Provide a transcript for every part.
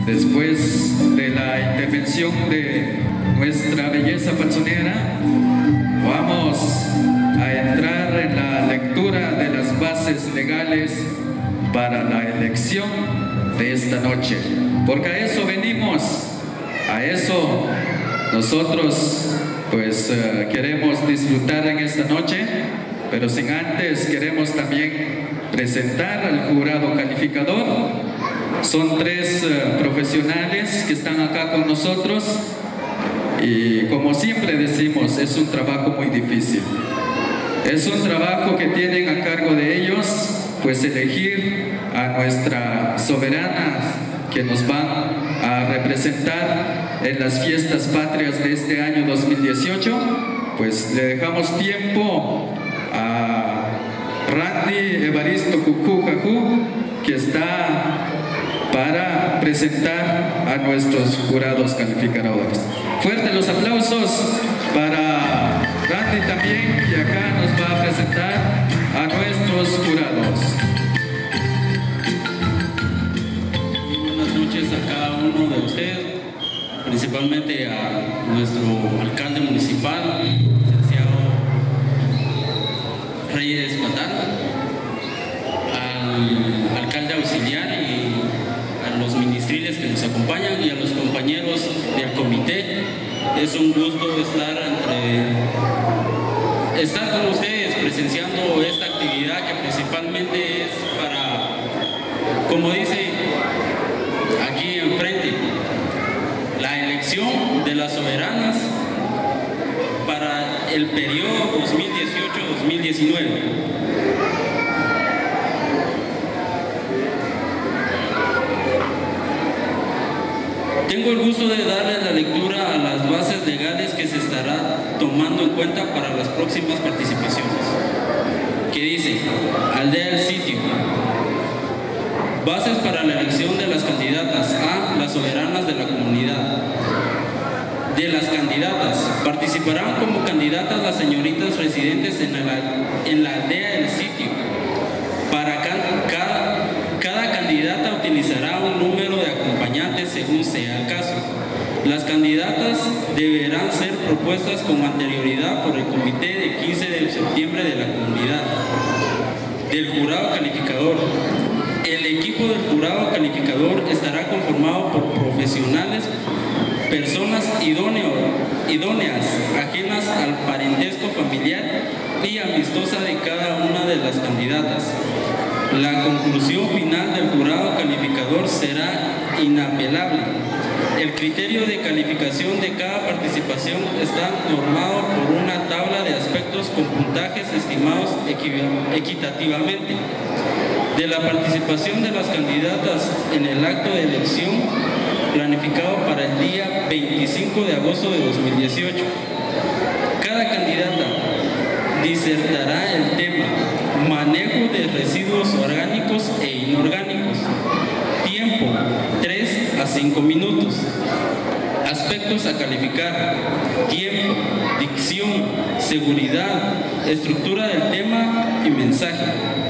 Después de la intervención de nuestra belleza patzonera, vamos a entrar en la lectura de las bases legales para la elección de esta noche, porque a eso venimos, a eso nosotros pues queremos disfrutar en esta noche, pero sin antes queremos también presentar al jurado calificador. Son tres profesionales que están acá con nosotros y, como siempre decimos, es un trabajo muy difícil. Es un trabajo que tienen a cargo de ellos, pues elegir a nuestra soberana que nos van a representar en las fiestas patrias de este año 2018. Pues le dejamos tiempo a Randy Evaristo Cucujajú, que está para presentar a nuestros jurados calificadores. Fuertes los aplausos para Randy también, que acá nos va a presentar a nuestros jurados. Muy buenas noches a cada uno de ustedes, principalmente a nuestro alcalde municipal, licenciado Reyes Patán, al alcalde auxiliar y a los ministriles que nos acompañan y a los compañeros del comité. Es un gusto estar con ustedes presenciando esta actividad que principalmente es para, como dice aquí enfrente, la elección de las soberanas para el periodo 2018-2019. Tengo el gusto de darle la lectura a las bases legales que se estará tomando en cuenta para las próximas participaciones. Que dice: aldea del sitio. Bases para la elección de las candidatas a las soberanas de la comunidad. De las candidatas, participarán como candidatas las señoritas residentes en la aldea del sitio. Para cada candidata utilizará un número de acompañantes según sea el caso. Las candidatas deberán ser propuestas con anterioridad por el comité de 15 de septiembre de la comunidad. Del jurado calificador. El equipo del jurado calificador estará conformado por profesionales, personas idóneas, ajenas al parentesco familiar y amistosa de cada una de las candidatas. La conclusión final del jurado calificador será inapelable. El criterio de calificación de cada participación está normado por una tabla de aspectos con puntajes estimados equitativamente. De la participación de las candidatas en el acto de elección planificado para el día 25 de agosto de 2018. Cada candidata disertará el tema manejo de residuos orgánicos e inorgánicos. Tiempo, 3 a 5 minutos. Aspectos a calificar: tiempo, dicción, seguridad, estructura del tema y mensaje.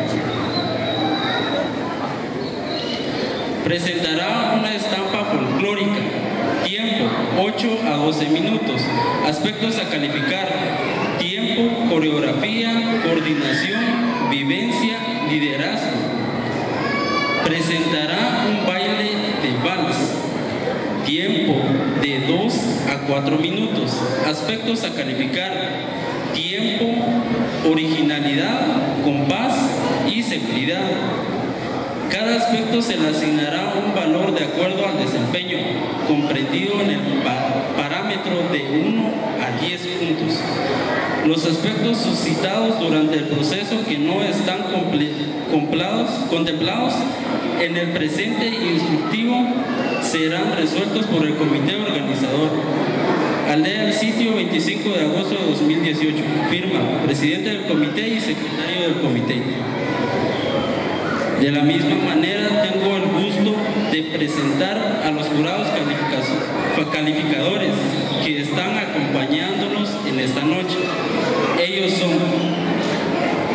Presentará una estampa folclórica. Tiempo, 8 a 12 minutos. Aspectos a calificar: tiempo, coreografía, coordinación, vivencia, liderazgo. Presentará un baile de vals. Tiempo, de 2 a 4 minutos. Aspectos a calificar: tiempo, originalidad, compás y seguridad. Cada aspecto se le asignará un valor de acuerdo al desempeño, comprendido en el parámetro de 1 a 10 puntos. Los aspectos suscitados durante el proceso que no están contemplados en el presente instructivo serán resueltos por el comité organizador. Aldea del sitio, 25 de agosto de 2018. Firma: presidente del comité y secretario del comité. De la misma manera, tengo el gusto de presentar a los jurados calificadores que están acompañándonos en esta noche. Ellos son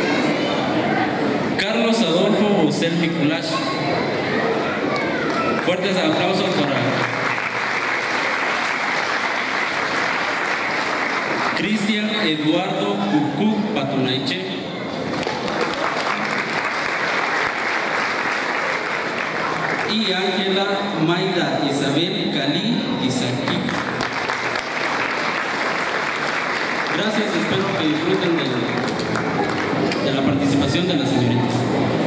Carlos Adolfo Bosel Miculash, Fuertes aplausos para Cristian Eduardo Cucú Patunaiche. Y Ángela Maida Isabel Cali Guizanqui. Gracias, espero que disfruten de la participación de las señoritas.